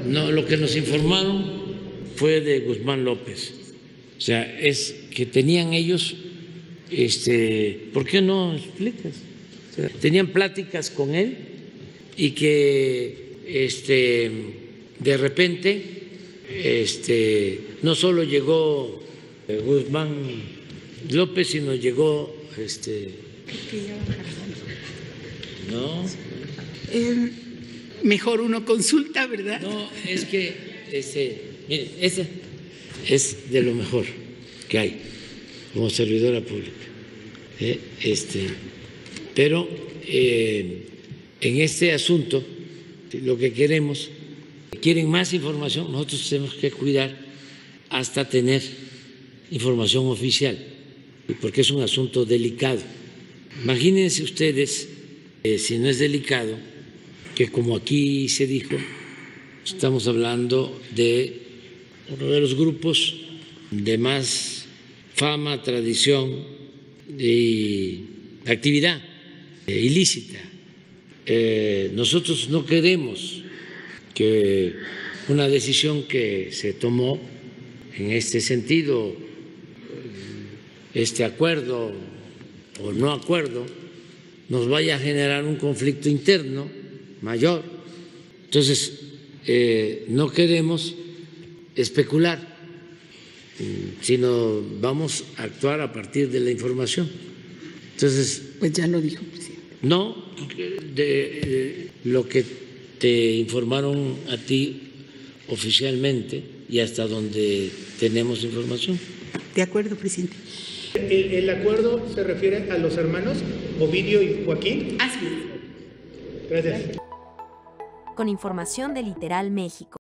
No, lo que nos informaron fue de Guzmán López. O sea, es que tenían ellos, ¿por qué no explicas? O sea, tenían pláticas con él y que de repente no solo llegó Guzmán López, sino llegó no. Mejor uno consulta, ¿verdad? No, es que mire, ese es de lo mejor que hay como servidora pública. Pero en este asunto lo que quieren más información, nosotros tenemos que cuidar hasta tener información oficial, porque es un asunto delicado. Imagínense ustedes, si no es delicado, que como aquí se dijo, estamos hablando de uno de los grupos de más fama, tradición y actividad ilícita. Nosotros no queremos que una decisión que se tomó en este sentido, este acuerdo o no acuerdo, nos vaya a generar un conflicto interno mayor. Entonces, no queremos especular, sino vamos a actuar a partir de la información. Entonces, pues ya lo dijo, presidente. No, de lo que te informaron a ti oficialmente y hasta donde tenemos información. De acuerdo, presidente. ¿El acuerdo se refiere a los hermanos Ovidio y Joaquín? Así es. Gracias. Con información de Literal México.